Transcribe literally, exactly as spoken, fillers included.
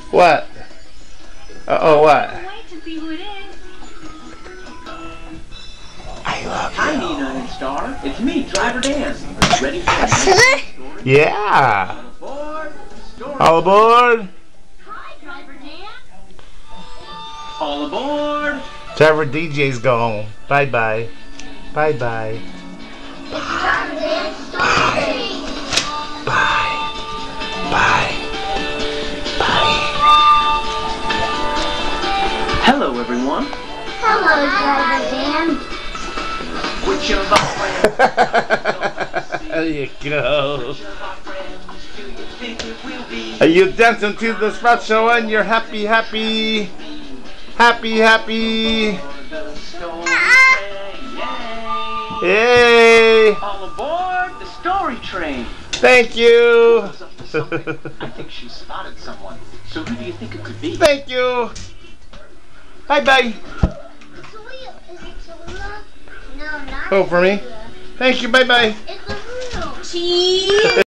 What? Uh oh, what? Wait to see who it is. I love you. Hi, Nina and Star. It's me, Driver Dan. Ready for the story? Yeah. All aboard. Story. All aboard. Hi, Driver Dan. All aboard. Driver D J's gone. Bye bye. Bye bye. Driver Dan's story. Bye. Bye. Bye. Hello, everyone. Hello, Driver Dan. Which of our friends? There you go. Which of our friends do you think it will be? Are you dancing to the special and you're happy, happy, happy, happy? The story train. Yay! Yay! All aboard the story train. Thank you. Who's up to something? I think she spotted someone. So who do you think it could be? Thank you. Bye bye. No, not Oh, for me? Thank you. Bye bye. It's a real cheese.